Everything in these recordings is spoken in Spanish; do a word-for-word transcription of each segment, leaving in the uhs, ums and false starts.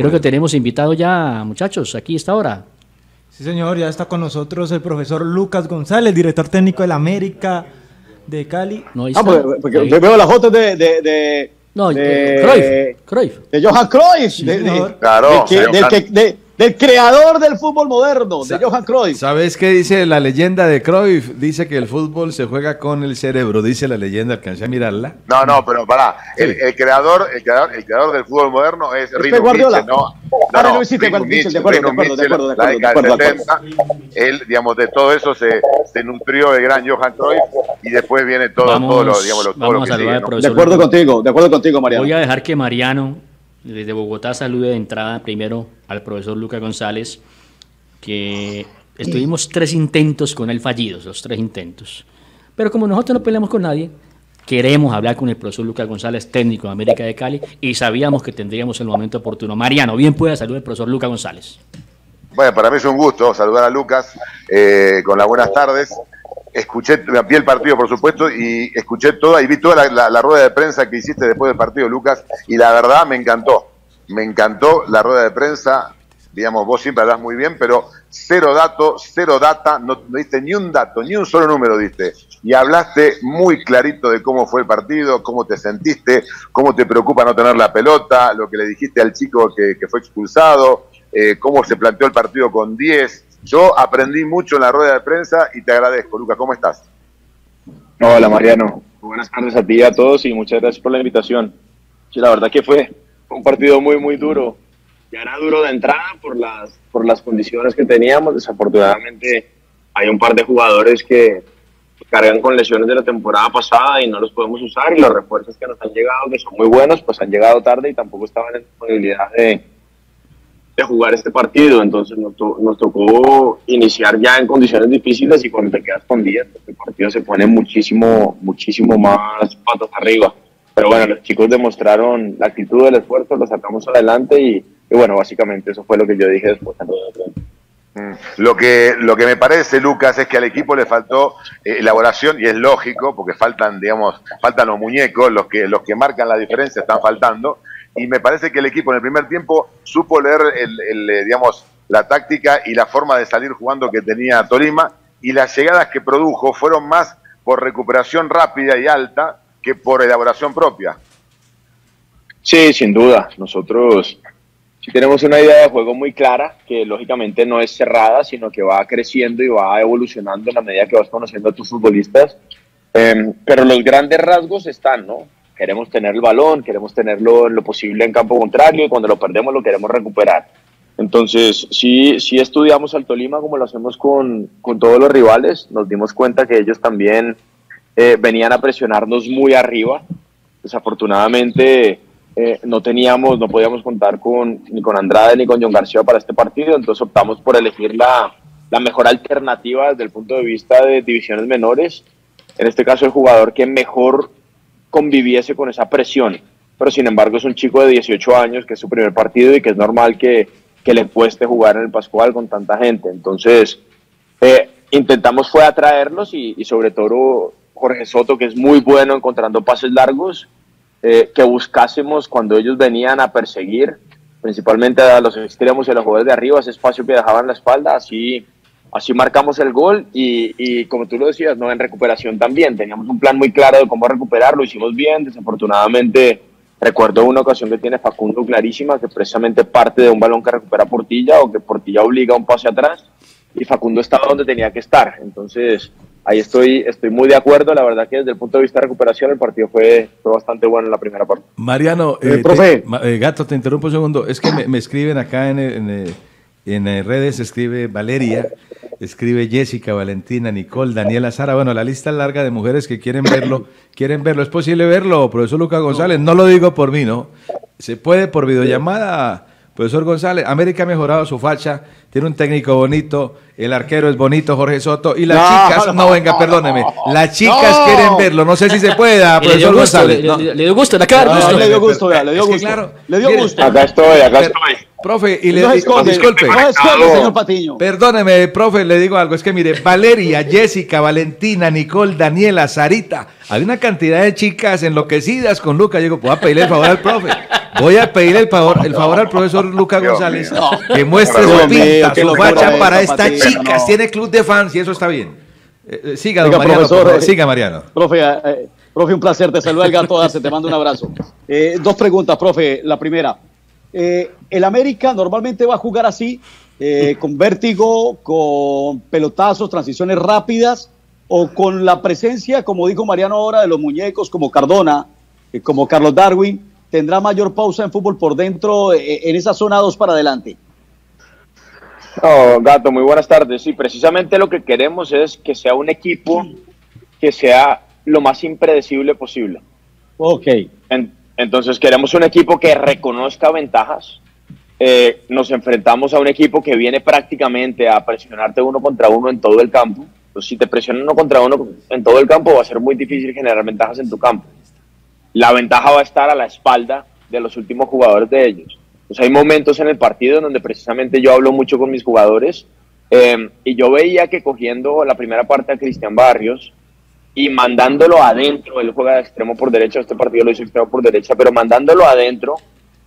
Creo que tenemos invitado ya, muchachos, aquí a esta hora. Sí, señor, ya está con nosotros el profesor Lucas González, director técnico del América de Cali. No, ah, porque, porque yo veo las fotos de... de, de no, de, Cruyff, Cruyff. De Johan Cruyff. Sí, de, de, claro. De, de, del, que, de, del creador del fútbol moderno, de Johan Cruyff. ¿Sabes qué dice la leyenda de Cruyff? Dice que el fútbol se juega con el cerebro, dice la leyenda, alcancé a mirarla. No, no, pero pará, el, el creador, el creador, el creador del fútbol moderno es Rino Guardiola. Mitchell, ¿no? No, no, no, sí, de acuerdo, de acuerdo, de acuerdo, de acuerdo, de la década acuerdo, del setenta, él, digamos, de todo eso se, se nutrió el gran Johan Cruyff y después viene todo, vamos, todo lo, digamos, lo, todo lo que sigue, ¿no? De acuerdo contigo, de acuerdo contigo, Mariano. Voy a dejar que Mariano, desde Bogotá, salude de entrada primero al profesor Lucas González, que estuvimos tres intentos con él fallidos, los tres intentos. Pero como nosotros no peleamos con nadie, queremos hablar con el profesor Lucas González, técnico de América de Cali, y sabíamos que tendríamos el momento oportuno. Mariano, bien pueda saludar al profesor Lucas González. Bueno, para mí es un gusto saludar a Lucas eh, con las buenas tardes. Escuché, vi el partido, por supuesto, y escuché toda y vi toda la, la, la rueda de prensa que hiciste después del partido, Lucas, y la verdad me encantó. Me encantó la rueda de prensa. Digamos, vos siempre hablas muy bien, pero cero dato, cero data, no, no diste ni un dato, ni un solo número diste. Y hablaste muy clarito de cómo fue el partido, cómo te sentiste, cómo te preocupa no tener la pelota, lo que le dijiste al chico que, que fue expulsado, eh, cómo se planteó el partido con diez. Yo aprendí mucho en la rueda de prensa y te agradezco. Lucas, ¿cómo estás? Hola, Mariano. Buenas tardes a ti y a todos y muchas gracias por la invitación. Sí, la verdad que fue un partido muy, muy duro. Ya era duro de entrada por las, por las condiciones que teníamos. Desafortunadamente hay un par de jugadores que cargan con lesiones de la temporada pasada y no los podemos usar, y los refuerzos que nos han llegado, que son muy buenos, pues han llegado tarde y tampoco estaban en disponibilidad de, de jugar este partido. Entonces nos, to, nos tocó iniciar ya en condiciones difíciles, y cuando te quedas con diez, pues el partido se pone muchísimo, muchísimo más patas arriba. Pero bueno, los chicos demostraron la actitud del esfuerzo, lo sacamos adelante y Y bueno, básicamente eso fue lo que yo dije después. Lo que, lo que me parece, Lucas, es que al equipo le faltó eh, elaboración, y es lógico, porque faltan, digamos, faltan los muñecos, los que, los que marcan la diferencia están faltando, y me parece que el equipo en el primer tiempo supo leer el, el, digamos, la táctica y la forma de salir jugando que tenía Tolima, y las llegadas que produjo fueron más por recuperación rápida y alta que por elaboración propia. Sí, sin duda. Nosotros sí tenemos una idea de juego muy clara, que lógicamente no es cerrada, sino que va creciendo y va evolucionando en la medida que vas conociendo a tus futbolistas. Eh, pero los grandes rasgos están, ¿no? Queremos tener el balón, queremos tenerlo lo posible en campo contrario, y cuando lo perdemos lo queremos recuperar. Entonces, sí, sí estudiamos al Tolima como lo hacemos con, con todos los rivales. Nos dimos cuenta que ellos también eh, venían a presionarnos muy arriba. Desafortunadamente eh, no teníamos, no podíamos contar con, ni con Andrade ni con John García para este partido, entonces optamos por elegir la, la mejor alternativa desde el punto de vista de divisiones menores. En este caso, el jugador que mejor conviviese con esa presión, pero sin embargo es un chico de dieciocho años, que es su primer partido y que es normal que, que le cueste jugar en el Pascual con tanta gente. Entonces eh, intentamos fue atraerlos, y, y sobre todo Jorge Soto, que es muy bueno encontrando pases largos, eh, que buscásemos cuando ellos venían a perseguir, principalmente a los extremos y a los jugadores de arriba, ese espacio que dejaban la espalda. Así, así marcamos el gol, y, y como tú lo decías, ¿no? En recuperación también teníamos un plan muy claro de cómo recuperarlo, hicimos bien. Desafortunadamente recuerdo una ocasión que tiene Facundo clarísima, que precisamente parte de un balón que recupera Portilla, o que Portilla obliga a un pase atrás, y Facundo estaba donde tenía que estar. Entonces ahí estoy, estoy muy de acuerdo. La verdad que desde el punto de vista de recuperación el partido fue, fue bastante bueno en la primera parte. Mariano, eh, eh, profe. Te, eh, Gato, te interrumpo un segundo. Es que me, me escriben acá en, en, en, en redes, escribe Valeria, escribe Jessica, Valentina, Nicole, Daniela, Sara. Bueno, la lista es larga de mujeres que quieren verlo. Quieren verlo. ¿Es posible verlo, profesor Lucas González? No lo digo por mí, ¿no? Se puede por videollamada. Profesor González, América ha mejorado su facha, tiene un técnico bonito, el arquero es bonito, Jorge Soto, y las no, chicas, no, no venga, no, perdóneme, las chicas no. quieren verlo, no sé si se pueda, profesor González. Le, no. le, le dio gusto, la cara. No, no, le dio gusto, vea, le dio es gusto. Que, claro, le dio mire, gusto. Acá estoy, acá estoy. Profe, y le No se digo, esconde, disculpe. no se esconde, señor Patiño. Perdóneme, profe, le digo algo. Es que mire, Valeria, Jessica, Valentina, Nicole, Daniela, Sarita. Hay una cantidad de chicas enloquecidas con Lucas. Yo digo, voy a pedirle el favor al profe. Voy a pedirle el favor, el favor al profesor Lucas Dios González mío. que muestre Dios su mío, pinta, qué su locura facha es, para Patiño, estas chicas. no. Tiene club de fans y eso está bien. Eh, eh, siga, don Oiga, Mariano, por profesor, favor. eh, Siga, Mariano. Profe, eh, profe, un placer. Te saluda el Gato Arce, te mando un abrazo. Eh, dos preguntas, profe. La primera, eh, el América normalmente va a jugar así, eh, con vértigo, con pelotazos, transiciones rápidas, o con la presencia, como dijo Mariano ahora, de los muñecos como Cardona, eh, como Carlos Darwin, tendrá mayor pausa en fútbol por dentro, eh, en esa zona dos para adelante. Oh, Gato, muy buenas tardes. Sí, precisamente lo que queremos es que sea un equipo que sea lo más impredecible posible. Ok. En, entonces queremos un equipo que reconozca ventajas. Eh, nos enfrentamos a un equipo que viene prácticamente a presionarte uno contra uno en todo el campo. Entonces, si te presionan uno contra uno en todo el campo, va a ser muy difícil generar ventajas en tu campo. La ventaja va a estar a la espalda de los últimos jugadores de ellos. Pues hay momentos en el partido en donde precisamente yo hablo mucho con mis jugadores eh, y yo veía que cogiendo la primera parte a Cristian Barrios y mandándolo adentro, él juega de extremo por derecha, este partido lo hizo extremo por derecha, pero mandándolo adentro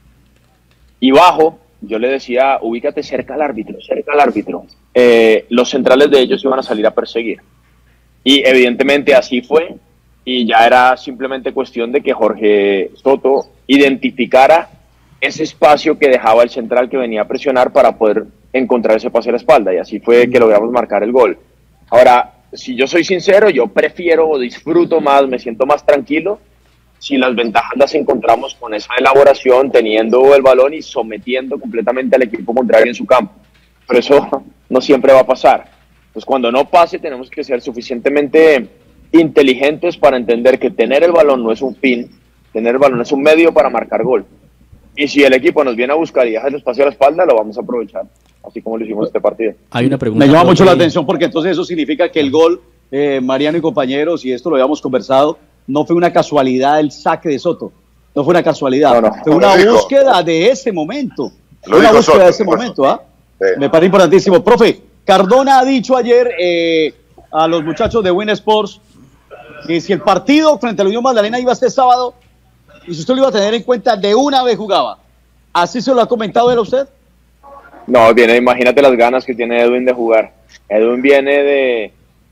y bajo, yo le decía, ubícate cerca al árbitro, cerca al árbitro. Eh, los centrales de ellos iban a salir a perseguir. Y evidentemente así fue y ya era simplemente cuestión de que Jorge Soto identificara ese espacio que dejaba el central que venía a presionar para poder encontrar ese pase a la espalda, y así fue que logramos marcar el gol. Ahora, si yo soy sincero, yo prefiero o disfruto más, me siento más tranquilo si las ventajas las encontramos con esa elaboración, teniendo el balón y sometiendo completamente al equipo contrario en su campo. Pero eso no siempre va a pasar. Pues cuando no pase, tenemos que ser suficientemente inteligentes para entender que tener el balón no es un fin, tener el balón es un medio para marcar gol. Y si el equipo nos viene a buscar y deja el espacio a la espalda, lo vamos a aprovechar, así como lo hicimos este partido. Hay una pregunta. Me llama profe. mucho la atención porque entonces eso significa que el gol, eh, Mariano y compañeros, y esto lo habíamos conversado, no fue una casualidad el saque de Soto. No fue una casualidad. No, no. Fue una Lo dijo. búsqueda de ese momento. Lo Fue una dijo búsqueda Soto, de ese lo dijo momento, ¿ah? Sí. Me parece importantísimo. Profe, Cardona ha dicho ayer eh, a los muchachos de Win Sports que si el partido frente a la Unión Magdalena iba este sábado, y si usted lo iba a tener en cuenta, de una vez jugaba. ¿Así se lo ha comentado él a usted? No, viene, imagínate las ganas que tiene Edwin de jugar. Edwin viene de,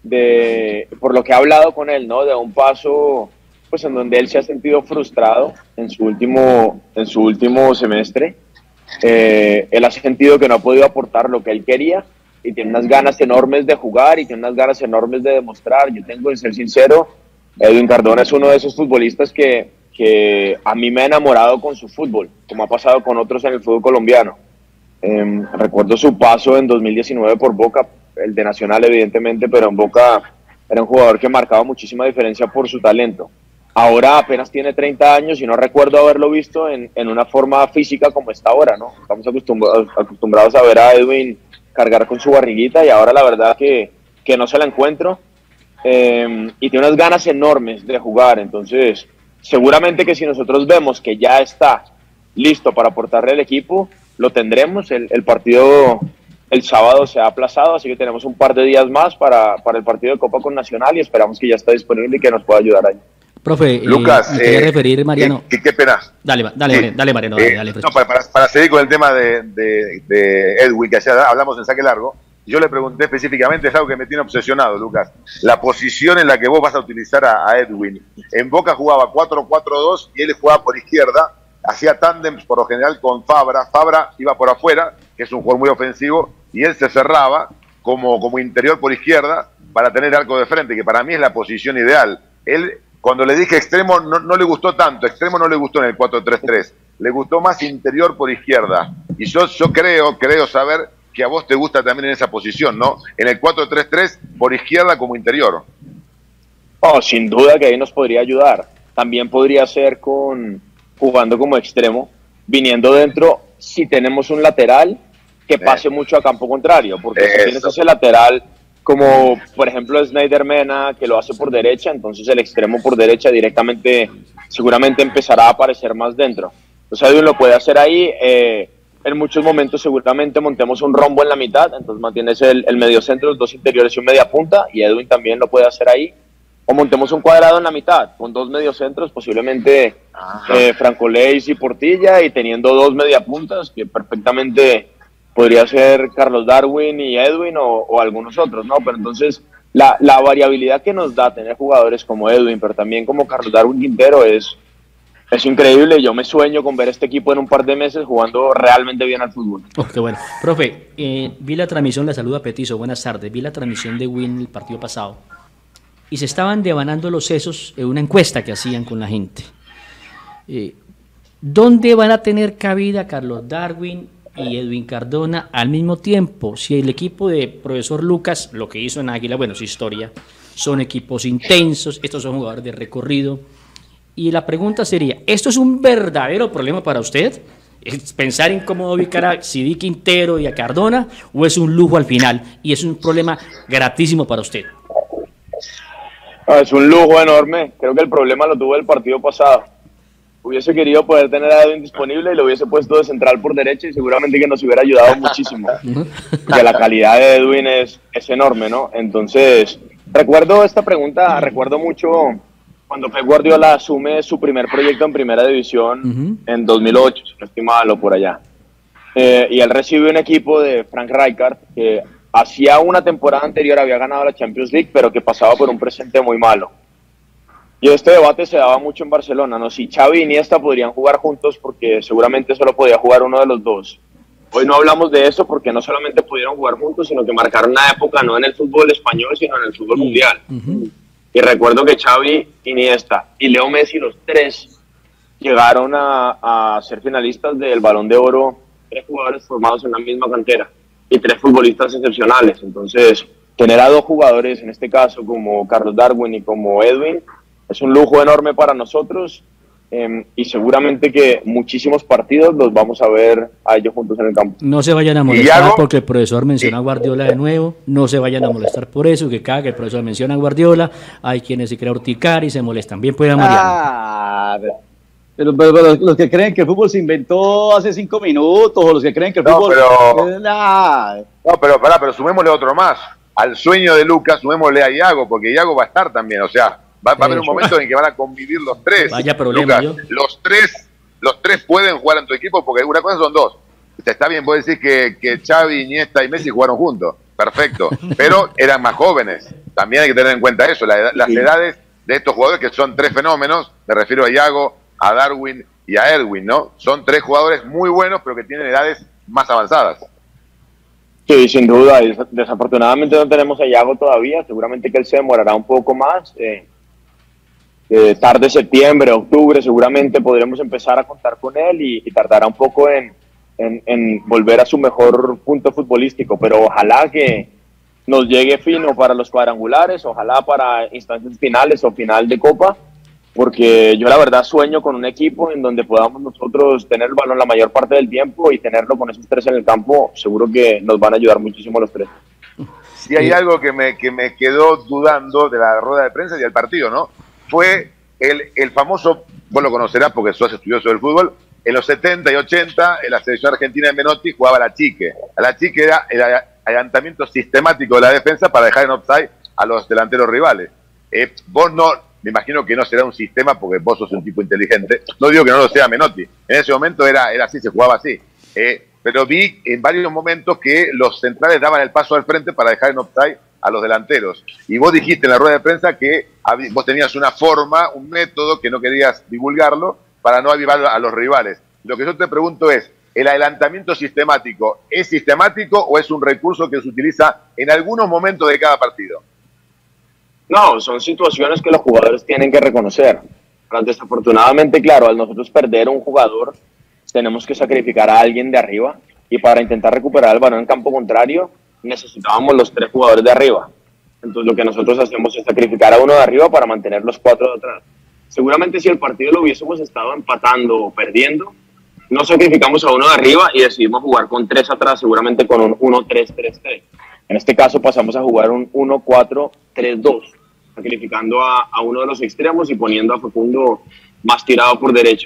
de, por lo que he hablado con él, ¿no? De un paso, pues en donde él se ha sentido frustrado en su último, en su último semestre. Eh, él ha sentido que no ha podido aportar lo que él quería y tiene unas ganas enormes de jugar y tiene unas ganas enormes de demostrar. Yo tengo que ser sincero, Edwin Cardona es uno de esos futbolistas que, que a mí me ha enamorado con su fútbol, como ha pasado con otros en el fútbol colombiano. Eh, recuerdo su paso en dos mil diecinueve por Boca, el de Nacional evidentemente, pero en Boca era un jugador que marcaba muchísima diferencia por su talento. Ahora apenas tiene treinta años y no recuerdo haberlo visto en, en una forma física como está ahora, ¿no? Estamos acostumbrados, acostumbrados a ver a Edwin cargar con su barriguita y ahora la verdad que, que no se la encuentro. Eh, y tiene unas ganas enormes de jugar, entonces seguramente que si nosotros vemos que ya está listo para aportarle al equipo, lo tendremos. El, el partido el sábado se ha aplazado, así que tenemos un par de días más para, para el partido de Copa con Nacional y esperamos que ya esté disponible y que nos pueda ayudar ahí. Profe, Lucas, eh, me quería eh, referir, Mariano. Qué, qué pena. Dale, dale, Sí. Mariano, dale, Mariano, dale, Eh, dale, no, para, para, para seguir con el tema de, de, de Edwin, que ayer hablamos en saque largo, yo le pregunté específicamente, es algo que me tiene obsesionado, Lucas, la posición en la que vos vas a utilizar a, a Edwin. En Boca jugaba cuatro cuatro dos y él jugaba por izquierda, hacía tándems por lo general con Fabra, Fabra iba por afuera, que es un jugador muy ofensivo, y él se cerraba como, como interior por izquierda para tener arco de frente, que para mí es la posición ideal. Él, cuando le dije extremo, no, no le gustó tanto, extremo no le gustó en el cuatro tres tres, le gustó más interior por izquierda. Y yo, yo creo, creo saber que a vos te gusta también en esa posición, ¿no? En el cuatro tres tres por izquierda como interior. Oh, sin duda que ahí nos podría ayudar. También podría ser con jugando como extremo, viniendo dentro si tenemos un lateral que pase mucho a campo contrario, porque si tienes ese lateral como por ejemplo Snyder Mena, que lo hace por derecha, entonces el extremo por derecha directamente seguramente empezará a aparecer más dentro. Entonces Edwin lo puede hacer ahí. eh, en muchos momentos seguramente montemos un rombo en la mitad, entonces mantienes el, el mediocentro, los dos interiores y un media punta, y Edwin también lo puede hacer ahí, o montemos un cuadrado en la mitad, con dos mediocentros, posiblemente eh, Franco Leis y Portilla, y teniendo dos mediapuntas, que perfectamente podría ser Carlos Darwin y Edwin, o, o algunos otros, ¿no? Pero entonces, la, la variabilidad que nos da tener jugadores como Edwin, pero también como Carlos Darwin Quintero, es... Es increíble, yo me sueño con ver este equipo en un par de meses jugando realmente bien al fútbol. Oh, qué bueno. Profe, eh, vi la transmisión, la saluda Petizo, buenas tardes, vi la transmisión de Win el partido pasado y se estaban devanando los sesos en una encuesta que hacían con la gente. Eh, ¿Dónde van a tener cabida Carlos Darwin y Edwin Cardona al mismo tiempo? Si el equipo de profesor Lucas, lo que hizo en Águila, bueno, es historia, son equipos intensos, estos son jugadores de recorrido. Y la pregunta sería, ¿esto es un verdadero problema para usted? ¿Es pensar en cómo ubicar a Sidi Quintero y a Cardona? ¿O es un lujo al final? Y es un problema gratísimo para usted. No, es un lujo enorme. Creo que el problema lo tuvo el partido pasado. Hubiese querido poder tener a Edwin disponible y lo hubiese puesto de central por derecha y seguramente que nos hubiera ayudado muchísimo. Porque la calidad de Edwin es, es enorme, ¿no? Entonces, recuerdo esta pregunta, recuerdo mucho... Cuando Pep Guardiola asume su primer proyecto en Primera División uh-huh. en dos mil ocho, si no estoy mal, o por allá. Eh, y él recibe un equipo de Frank Rijkaard que hacía una temporada anterior había ganado la Champions League, pero que pasaba por un presente muy malo. Y este debate se daba mucho en Barcelona, ¿no? Si Xavi y Iniesta podrían jugar juntos porque seguramente solo podía jugar uno de los dos. Hoy no hablamos de eso porque no solamente pudieron jugar juntos, sino que marcaron una época no en el fútbol español, sino en el fútbol mundial. Uh-huh. Y recuerdo que Xavi, Iniesta y Leo Messi, los tres, llegaron a, a ser finalistas del Balón de Oro, tres jugadores formados en la misma cantera y tres futbolistas excepcionales. Entonces, tener a dos jugadores, en este caso como Carlos Darwin y como Edwin, es un lujo enorme para nosotros. Eh, y seguramente que muchísimos partidos los vamos a ver a ellos juntos en el campo. No se vayan a molestar porque el profesor menciona a Guardiola de nuevo, no se vayan a molestar por eso, que cada que el profesor menciona a Guardiola, hay quienes se creen urticar y se molestan. Bien puede Mariano. Ah, pero, pero, pero los que creen que el fútbol se inventó hace cinco minutos, o los que creen que el no, fútbol... Pero, eh, nah. No, pero pará, pero sumémosle otro más. Al sueño de Lucas, sumémosle a Iago, porque Iago va a estar también, o sea... Va, va a haber un momento en que van a convivir los tres. Vaya problema, Lucas, los tres, los tres pueden jugar en tu equipo porque una cosa son dos. Está bien, puedes decir que, que Xavi, Iniesta y Messi jugaron juntos. Perfecto. Pero eran más jóvenes. También hay que tener en cuenta eso. La, las sí. edades de estos jugadores, que son tres fenómenos, me refiero a Iago, a Darwin y a Edwin, ¿no? Son tres jugadores muy buenos, pero que tienen edades más avanzadas. Sí, sin duda. Desafortunadamente no tenemos a Iago todavía. Seguramente que él se demorará un poco más. Eh, Eh, tarde septiembre, octubre, seguramente podremos empezar a contar con él y, y tardará un poco en, en, en volver a su mejor punto futbolístico, pero ojalá que nos llegue fino para los cuadrangulares, ojalá para instancias finales o final de Copa, porque yo la verdad sueño con un equipo en donde podamos nosotros tener el balón la mayor parte del tiempo y tenerlo con esos tres en el campo, seguro que nos van a ayudar muchísimo los tres. Si hay algo que me, que me quedó dudando de la rueda de prensa y del partido, ¿no? Fue el, el famoso, vos lo conocerás porque sos estudioso del fútbol, en los setenta y ochenta en la selección argentina de Menotti jugaba la chique. A la chique era el adelantamiento sistemático de la defensa para dejar en offside a los delanteros rivales. Eh, vos no, me imagino que no será un sistema porque vos sos un tipo inteligente, no digo que no lo sea Menotti, en ese momento era, era así, se jugaba así. Eh, pero vi en varios momentos que los centrales daban el paso al frente para dejar en offside a los delanteros. Y vos dijiste en la rueda de prensa que vos tenías una forma, un método que no querías divulgarlo para no avivar a los rivales. Lo que yo te pregunto es, ¿el adelantamiento sistemático es sistemático o es un recurso que se utiliza en algunos momentos de cada partido? No, son situaciones que los jugadores tienen que reconocer. Pero desafortunadamente, claro, al nosotros perder un jugador, tenemos que sacrificar a alguien de arriba y para intentar recuperar el balón en campo contrario, necesitábamos los tres jugadores de arriba. Entonces lo que nosotros hacemos es sacrificar a uno de arriba para mantener los cuatro de atrás. Seguramente si el partido lo hubiésemos estado empatando o perdiendo, no sacrificamos a uno de arriba y decidimos jugar con tres atrás, seguramente con un uno tres tres tres. En este caso pasamos a jugar un uno cuatro tres dos, sacrificando a, a uno de los extremos y poniendo a Facundo más tirado por derecha.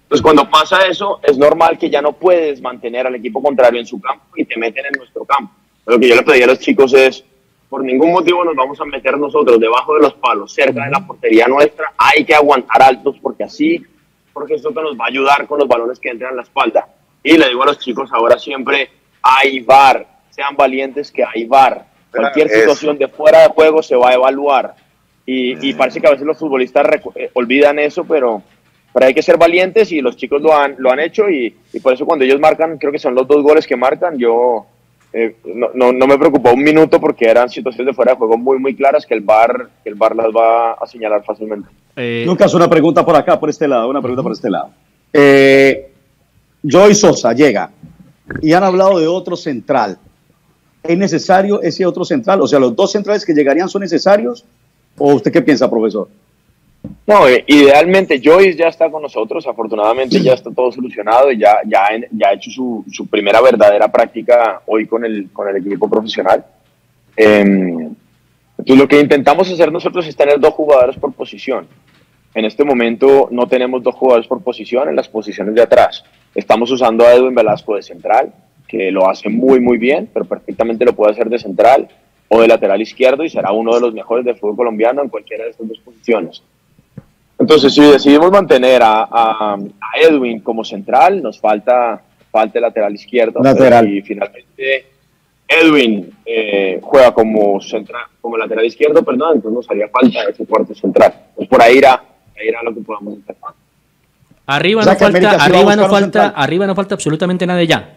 Entonces, cuando pasa eso, es normal que ya no puedes mantener al equipo contrario en su campo y te meten en nuestro campo. Lo que yo le pedí a los chicos es, por ningún motivo nos vamos a meter nosotros debajo de los palos, cerca de la portería nuestra. Hay que aguantar altos porque así, porque esto nos va a ayudar con los balones que entran a la espalda. Y le digo a los chicos ahora siempre, hay V A R, sean valientes que hay V A R. Cualquier situación de fuera de juego se va a evaluar. Y, y parece que a veces los futbolistas eh, olvidan eso, pero, pero hay que ser valientes y los chicos lo han, lo han hecho y, y por eso cuando ellos marcan, creo que son los dos goles que marcan, yo eh, no, no, no me preocupó un minuto porque eran situaciones de fuera de juego muy, muy claras que el V A R, que el V A R las va a señalar fácilmente. Eh, Lucas, una pregunta por acá, por este lado, una pregunta por este lado. Eh, Joey Sosa llega y han hablado de otro central. ¿Es necesario ese otro central? O sea, ¿los dos centrales que llegarían son necesarios? ¿O usted qué piensa, profesor? No, eh, idealmente Joyce ya está con nosotros, afortunadamente ya está todo solucionado y ya, ya, en, ya ha hecho su, su primera verdadera práctica hoy con el, con el equipo profesional. Eh, entonces lo que intentamos hacer nosotros es tener dos jugadores por posición. En este momento no tenemos dos jugadores por posición en las posiciones de atrás. Estamos usando a Edwin Velasco de central, que lo hace muy muy bien, pero perfectamente lo puede hacer de central o de lateral izquierdo y será uno de los mejores del fútbol colombiano en cualquiera de estas dos posiciones. Entonces, si decidimos mantener a, a, a Edwin como central, nos falta, falta el lateral izquierdo. Lateral. Y finalmente Edwin eh, juega como, central, como lateral izquierdo, perdón, entonces nos haría falta ese cuarto central. Pues por ahí irá, ahí irá lo que podamos hacer. Arriba, o sea, no falta, arriba, no falta, arriba no falta absolutamente nada ya.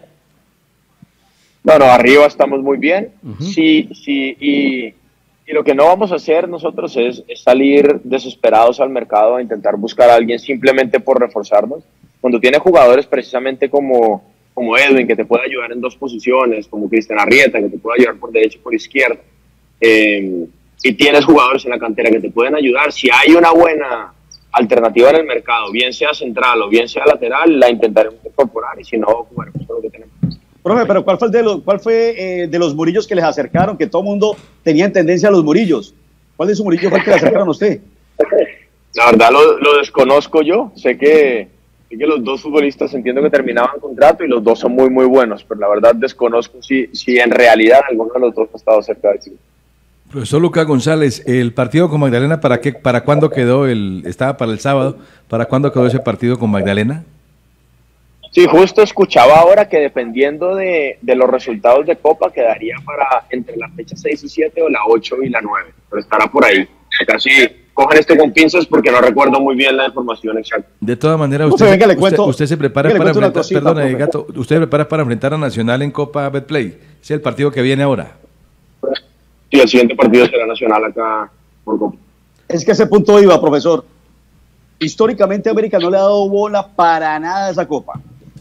No, no, arriba estamos muy bien. Uh-huh. Sí, sí, y, y lo que no vamos a hacer nosotros es, es salir desesperados al mercado a intentar buscar a alguien simplemente por reforzarnos. Cuando tiene jugadores precisamente como, como Edwin, que te puede ayudar en dos posiciones, como Cristian Arrieta, que te puede ayudar por derecha y por izquierda, eh, y tienes jugadores en la cantera que te pueden ayudar, si hay una buena alternativa en el mercado, bien sea central o bien sea lateral, la intentaremos incorporar y si no, jugaremos con lo que tenemos. Profe, pero ¿cuál fue, el de los, cuál fue eh, de los Murillos que les acercaron? Que todo el mundo tenía en tendencia a los Murillos. ¿Cuál de esos Murillos fue el que le acercaron a usted? La verdad lo, lo desconozco yo. Sé que, sé que los dos futbolistas entiendo que terminaban contrato y los dos son muy, muy buenos, pero la verdad desconozco si, si en realidad alguno de los dos ha estado cerca de sí. Profesor Lucas González, ¿el partido con Magdalena para qué, para cuándo quedó? El, estaba para el sábado. ¿Para cuándo quedó ese partido con Magdalena? Sí, justo escuchaba ahora que dependiendo de, de los resultados de Copa quedaría para entre la fecha seis y siete o la ocho y la nueve, pero estará por ahí. Casi cojan esto con pinzas porque no recuerdo muy bien la información exacta. De todas maneras, usted, usted, usted, cuento, usted se prepara para enfrentar, cosita, perdón, eh, Gato, usted se prepara para enfrentar a Nacional en Copa Betplay. ¿Es el partido que viene ahora? Sí, el siguiente partido será Nacional acá por Copa. Es que ese punto iba, profesor. Históricamente América no le ha dado bola para nada a esa Copa.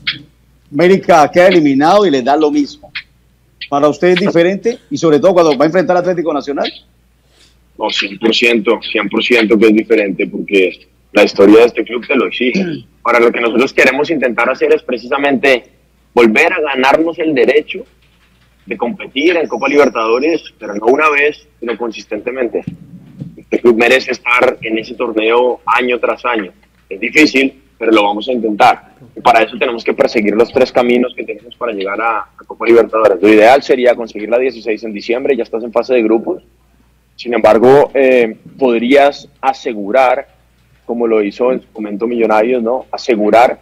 América queda eliminado y les da lo mismo. ¿Para usted es diferente? Y sobre todo cuando va a enfrentar al Atlético Nacional. No, cien por ciento, cien por ciento que es diferente porque la historia de este club te lo exige. Ahora, lo que nosotros queremos intentar hacer es precisamente volver a ganarnos el derecho de competir en Copa Libertadores, pero no una vez, sino consistentemente. Este club merece estar en ese torneo año tras año. Es difícil, pero lo vamos a intentar. Y para eso tenemos que perseguir los tres caminos que tenemos para llegar a, a Copa Libertadores. Lo ideal sería conseguir la dieciséis en diciembre, ya estás en fase de grupos. Sin embargo, eh, podrías asegurar, como lo hizo en su momento Millonarios, ¿no? Asegurar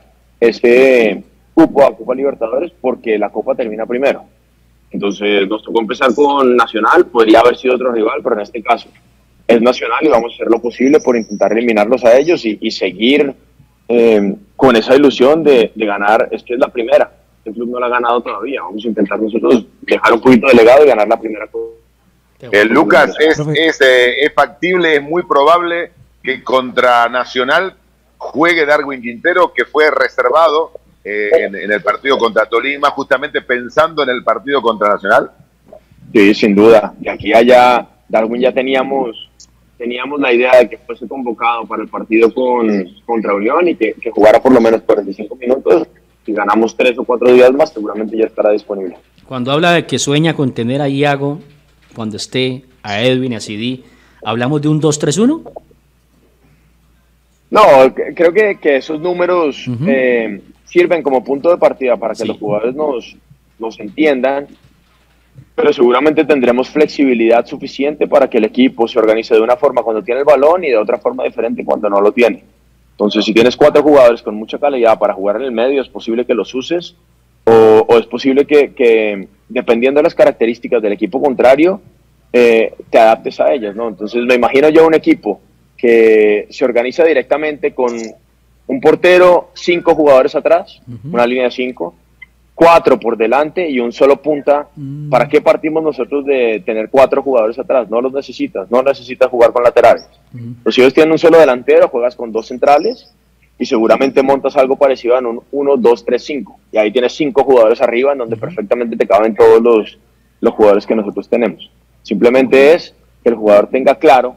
ese cupo a Copa Libertadores porque la Copa termina primero. Entonces nos tocó empezar con Nacional, podría haber sido otro rival, pero en este caso es Nacional y vamos a hacer lo posible por intentar eliminarlos a ellos y, y seguir eh, con esa ilusión de, de ganar. Es que es la primera, el club no la ha ganado todavía, vamos a intentar nosotros dejar un poquito de legado y ganar la primera. Eh, Lucas, es, es, eh, es factible, es muy probable que contra Nacional juegue Darwin Quintero, que fue reservado eh, en, en el partido contra Tolima, justamente pensando en el partido contra Nacional. Sí, sin duda. De aquí allá, Darwin ya teníamos teníamos la idea de que fuese convocado para el partido con, contra Unión y que, que jugara por lo menos cuarenta y cinco minutos. Si ganamos tres o cuatro días más, seguramente ya estará disponible. Cuando habla de que sueña con tener a Iago, cuando esté a Edwin y a Sidi, ¿hablamos de un dos tres uno? No, creo que, que esos números uh-huh. eh, sirven como punto de partida para que sí. los jugadores nos, nos entiendan, pero seguramente tendremos flexibilidad suficiente para que el equipo se organice de una forma cuando tiene el balón y de otra forma diferente cuando no lo tiene. Entonces, si tienes cuatro jugadores con mucha calidad para jugar en el medio, es posible que los uses o, o es posible que, que, dependiendo de las características del equipo contrario, eh, te adaptes a ellas, ¿no? Entonces, me imagino yo un equipo que se organiza directamente con un portero, cinco jugadores atrás, uh-huh. una línea de cinco, cuatro por delante y un solo punta. Uh-huh. ¿Para qué partimos nosotros de tener cuatro jugadores atrás? No los necesitas, no necesitas jugar con laterales. Uh-huh. Pero si ellos tienen un solo delantero, juegas con dos centrales y seguramente montas algo parecido a un uno, dos, tres, cinco. Y ahí tienes cinco jugadores arriba en donde uh-huh. perfectamente te caben todos los, los jugadores que nosotros tenemos. Simplemente es que el jugador tenga claro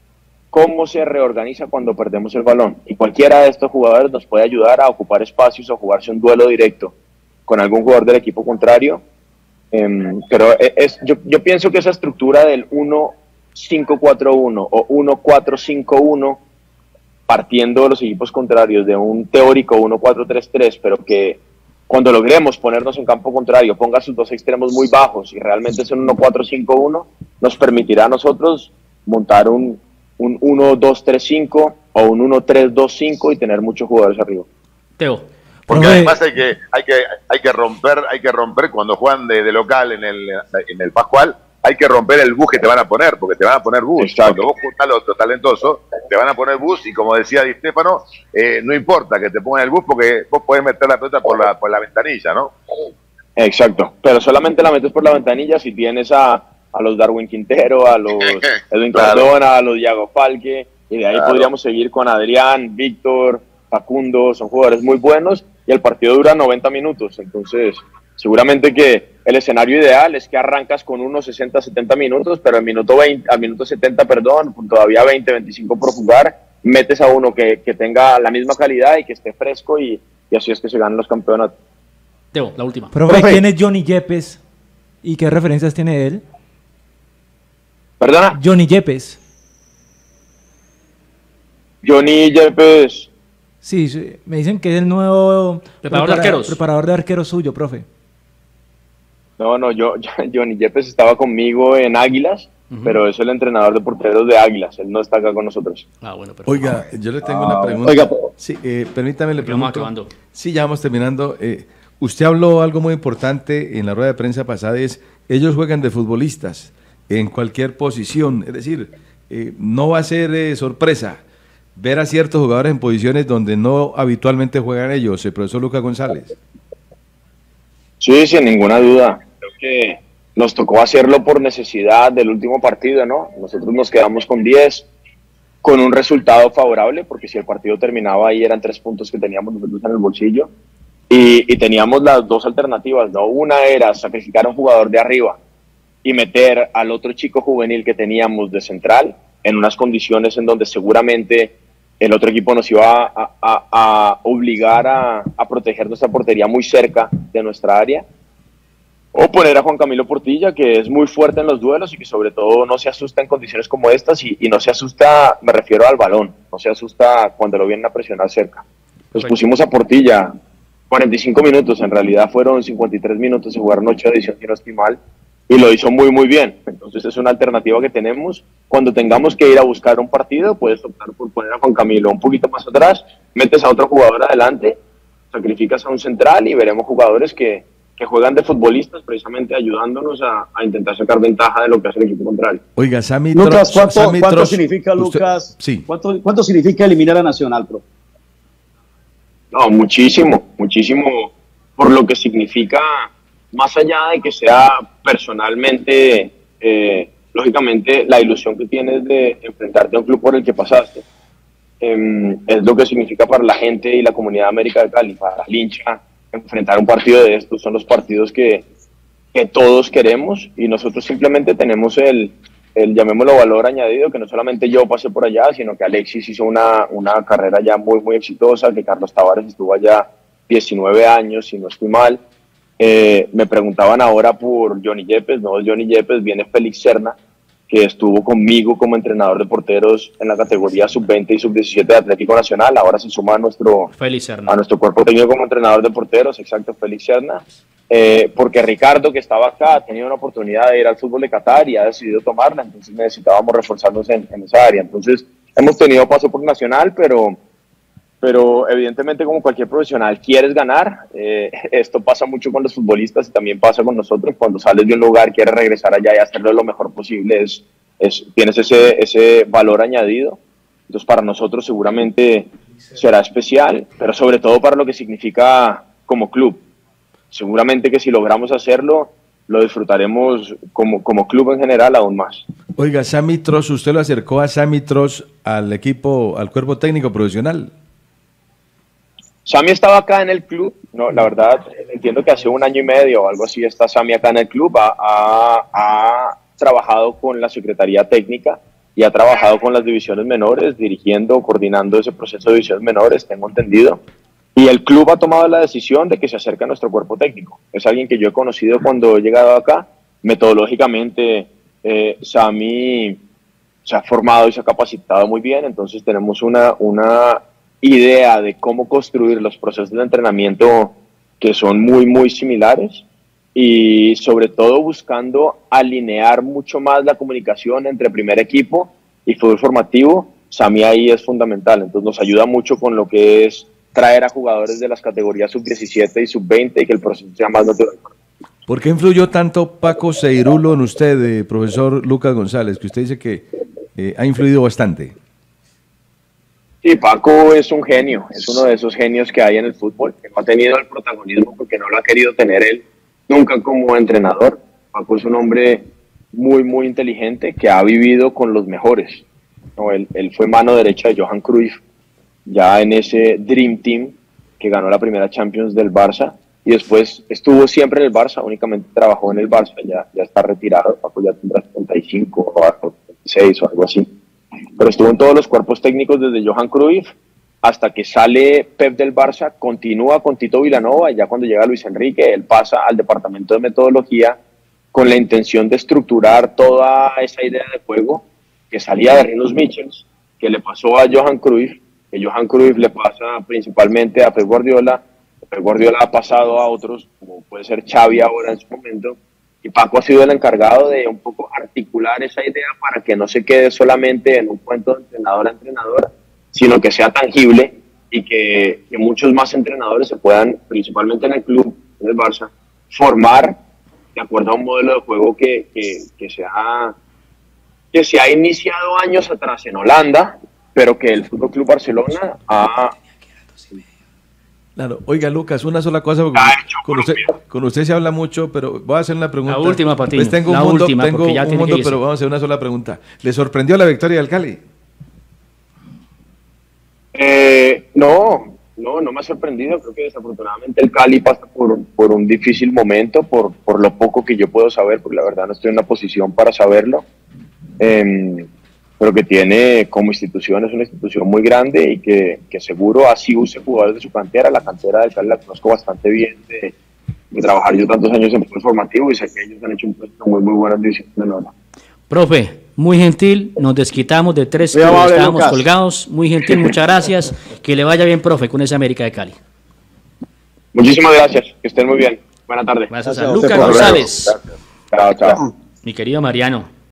cómo se reorganiza cuando perdemos el balón. Y cualquiera de estos jugadores nos puede ayudar a ocupar espacios o jugarse un duelo directo con algún jugador del equipo contrario. Um, pero es, yo, yo pienso que esa estructura del uno cinco cuatro uno o uno cuatro cinco uno, partiendo de los equipos contrarios de un teórico uno cuatro tres tres, pero que cuando logremos ponernos en campo contrario, ponga sus dos extremos muy bajos y realmente es un uno cuatro cinco uno, nos permitirá a nosotros montar un un uno dos tres cinco o un uno tres dos cinco y tener muchos jugadores arriba. Teo. Porque además hay que, hay que, hay que romper, hay que romper cuando juegan de, de local en el, en el Pascual, hay que romper el bus que te van a poner, porque te van a poner bus. Exacto. Cuando vos juntás los talentosos, te van a poner bus y como decía Di Stéfano, eh, no importa que te pongan el bus porque vos podés meter la pelota por la, por la ventanilla, ¿no? Exacto, pero solamente la metes por la ventanilla si tienes a, a los Darwin Quintero, a los Edwin claro. Cardona, a los Diago Falque, y de ahí claro. podríamos seguir con Adrián, Víctor, Facundo, son jugadores muy buenos y el partido dura noventa minutos, entonces seguramente que el escenario ideal es que arrancas con unos sesenta, setenta minutos, pero al minuto veinte, al minuto setenta, perdón, con todavía veinte, veinticinco por jugar, metes a uno que, que tenga la misma calidad y que esté fresco y, y así es que se ganan los campeonatos. Teo, la última. Profe, ¿quién es Johnny Yepes y qué referencias tiene él? ¿Perdona? Johnny Yepes. Johnny Yepes. Sí, sí, me dicen que es el nuevo preparador de arqueros. Preparador de arqueros suyo, profe. No, no, yo, Johnny Yepes estaba conmigo en Águilas, uh-huh. pero es el entrenador de porteros de Águilas, éy no está acá con nosotros. Ah, bueno, perfecto. Oiga, yo le tengo ah, una pregunta. Oiga, sí, eh, permítame le pregunto. Vamos acabando. Sí, ya vamos terminando. Eh, usted habló algo muy importante en la rueda de prensa pasada, es ellos juegan de futbolistas en cualquier posición, es decir, eh, no va a ser eh, sorpresa ver a ciertos jugadores en posiciones donde no habitualmente juegan ellos, el profesor Lucas González. Sí, sin ninguna duda. Creo que nos tocó hacerlo por necesidad del último partido, ¿no? Nosotros nos quedamos con diez, con un resultado favorable, porque si el partido terminaba ahí eran tres puntos que teníamos nosotros en el bolsillo, y, y teníamos las dos alternativas, ¿no? Una era sacrificar a un jugador de arriba y meter al otro chico juvenil que teníamos de central en unas condiciones en donde seguramente el otro equipo nos iba a, a, a obligar a, a proteger nuestra portería muy cerca de nuestra área, o poner a Juan Camilo Portilla, que es muy fuerte en los duelos y que sobre todo no se asusta en condiciones como estas, y, y no se asusta, me refiero al balón, no se asusta cuando lo vienen a presionar cerca. Pues pusimos a Portilla cuarenta y cinco minutos, en realidad fueron cincuenta y tres minutos, se jugaron ocho ediciones, si no estoy mal, y lo hizo muy muy bien. Entonces es una alternativa que tenemos. Cuando tengamos que ir a buscar un partido, puedes optar por poner a Juan Camilo un poquito más atrás, metes a otro jugador adelante, sacrificas a un central y veremos jugadores que, que juegan de futbolistas, precisamente ayudándonos a, a intentar sacar ventaja de lo que hace el equipo contrario. Oiga, Sammy Lucas, ¿cuánto, Sammy ¿cuánto Tros, significa, usted, Lucas? Sí. ¿cuánto, ¿Cuánto significa eliminar a Nacional, pro? No, muchísimo, muchísimo por lo que significa, más allá de que sea personalmente, eh, lógicamente, la ilusión que tienes de enfrentarte a un club por el que pasaste, eh, es lo que significa para la gente y la comunidad de América de Cali, para el hincha, enfrentar un partido de estos. Son los partidos que, que todos queremos y nosotros simplemente tenemos el, el, llamémoslo, valor añadido, que no solamente yo pasé por allá, sino que Alexis hizo una, una carrera ya muy, muy exitosa, que Carlos Tavares estuvo allá diecinueve años, si no estoy mal. Eh, me preguntaban ahora por Johnny Yepes. No, Johnny Yepes, viene Félix Serna, que estuvo conmigo como entrenador de porteros en la categoría sub veinte y sub diecisiete de Atlético Nacional. Ahora se suma a nuestro, Félix Serna. a nuestro cuerpo técnico como entrenador de porteros, exacto, Félix Serna. Eh, porque Ricardo, que estaba acá, ha tenido una oportunidad de ir al fútbol de Qatar y ha decidido tomarla, entonces necesitábamos reforzarnos en, en esa área. Entonces hemos tenido paso por Nacional, pero, pero evidentemente como cualquier profesional quieres ganar. Eh, esto pasa mucho con los futbolistas y también pasa con nosotros. Cuando sales de un lugar, quieres regresar allá y hacerlo lo mejor posible, es, es, tienes ese, ese valor añadido. Entonces para nosotros seguramente será especial, pero sobre todo para lo que significa como club. Seguramente que si logramos hacerlo, lo disfrutaremos como, como club en general aún más. Oiga, Sammy Tross, ¿usted lo acercó a Sammy Tross al equipo, al cuerpo técnico profesional? Sammy estaba acá en el club, no, la verdad, entiendo que hace un año y medio o algo así está Sammy acá en el club, ha, ha, ha trabajado con la Secretaría Técnica y ha trabajado con las divisiones menores, dirigiendo, coordinando ese proceso de divisiones menores, tengo entendido. Y el club ha tomado la decisión de que se acerque a nuestro cuerpo técnico. Es alguien que yo he conocido cuando he llegado acá. Metodológicamente, eh, Sammy se ha formado y se ha capacitado muy bien, entonces tenemos una, una idea de cómo construir los procesos de entrenamiento que son muy, muy similares y sobre todo buscando alinear mucho más la comunicación entre primer equipo y fútbol formativo. Sammy ahí es fundamental, entonces nos ayuda mucho con lo que es traer a jugadores de las categorías sub diecisiete y sub veinte y que el proceso sea más natural. ¿Por qué influyó tanto Paco Seirulo en usted, eh, profesor Lucas González, que usted dice que eh, ha influido bastante? Sí, Paco es un genio, es uno de esos genios que hay en el fútbol, que no ha tenido el protagonismo porque no lo ha querido tener él nunca como entrenador. Paco es un hombre muy, muy inteligente que ha vivido con los mejores. No, él, él fue mano derecha de Johan Cruyff, ya en ese Dream Team que ganó la primera Champions del Barça y después estuvo siempre en el Barça, únicamente trabajó en el Barça, ya, ya está retirado, Paco ya tendrá setenta y cinco o setenta y seis o algo así, pero estuvo en todos los cuerpos técnicos desde Johan Cruyff hasta que sale Pep del Barça, continúa con Tito Vilanova y ya cuando llega Luis Enrique, él pasa al departamento de metodología con la intención de estructurar toda esa idea de juego que salía de Rinus Michels, que le pasó a Johan Cruyff, que Johan Cruyff le pasa principalmente a Pep Guardiola, Pep Guardiola ha pasado a otros, como puede ser Xavi ahora en su momento, y Paco ha sido el encargado de un poco articular esa idea para que no se quede solamente en un cuento de entrenador a entrenador, sino que sea tangible y que, que muchos más entrenadores se puedan, principalmente en el club, en el Barça, formar de acuerdo a un modelo de juego que, que, que, se ha, que se ha iniciado años atrás en Holanda, pero que el Fútbol Club Barcelona ha... Claro, oiga Lucas, una sola cosa, porque con usted, con usted se habla mucho, pero voy a hacer una pregunta. La última, Patiño, pues tengo la un mundo, última, tengo porque ya un tiene mundo que irse. pero vamos a hacer una sola pregunta. ¿Le sorprendió la victoria del Cali? Eh, no, no, no me ha sorprendido. Creo que desafortunadamente el Cali pasa por, por un difícil momento, por, por lo poco que yo puedo saber, porque la verdad no estoy en una posición para saberlo. Eh, pero que tiene como institución, es una institución muy grande y que, que seguro así use jugadores de su cantera. La cantera del Cali la conozco bastante bien de, de trabajar yo tantos años en fútbol formativo y sé que ellos han hecho un puesto muy, muy bueno en división de honor. Profe, muy gentil, nos desquitamos de tres Muy que amable, estábamos Lucas. colgados. Muy gentil, muchas gracias. Que le vaya bien, profe, con esa América de Cali. Muchísimas gracias, que estén muy bien. Buenas tardes. Gracias a Gracias a Lucas usted, profe. González. Chao, chao. Mi querido Mariano.